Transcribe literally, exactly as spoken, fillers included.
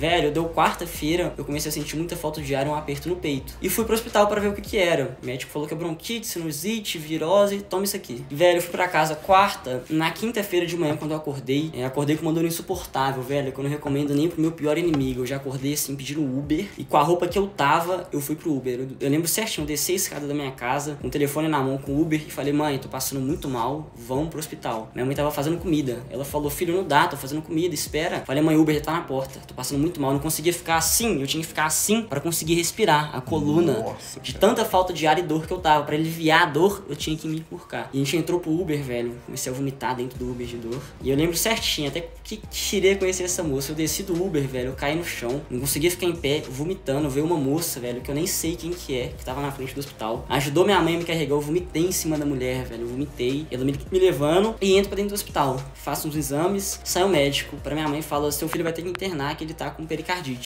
Velho, deu quarta-feira, eu comecei a sentir muita falta de ar e um aperto no peito. E fui pro hospital pra ver o que que era. O médico falou que é bronquite, sinusite, virose, toma isso aqui. Velho, eu fui pra casa quarta, na quinta-feira de manhã, quando eu acordei, é, acordei com uma dor insuportável, velho, que eu não recomendo nem pro meu pior inimigo. Eu já acordei assim, pedindo Uber, e com a roupa que eu tava, eu fui pro Uber. Eu, eu lembro certinho, eu desci a escada da minha casa, com o telefone na mão, com o Uber, e falei, mãe, tô passando muito mal, vamos pro hospital. Minha mãe tava fazendo comida. Ela falou, filho, não dá, tô fazendo comida, espera. Falei, mãe, o Uber já tá na porta, tô passando muito mal, eu não conseguia ficar assim, eu tinha que ficar assim pra conseguir respirar. A coluna, Nossa, de cara. tanta falta de ar e dor que eu tava, pra aliviar a dor, eu tinha que me encurcar. E a gente entrou pro Uber, velho, comecei a vomitar dentro do Uber de dor. E eu lembro certinho, até que queria conhecer essa moça. Eu desci do Uber, velho, eu caí no chão, não conseguia ficar em pé, vomitando. Veio uma moça, velho, que eu nem sei quem que é, que tava na frente do hospital. Ajudou minha mãe a me carregar, eu vomitei em cima da mulher, velho, eu vomitei. Ela me, me levando e entro pra dentro do hospital. Faço uns exames, sai o médico, pra minha mãe, fala, seu filho vai ter que internar, que ele tá com pericardite.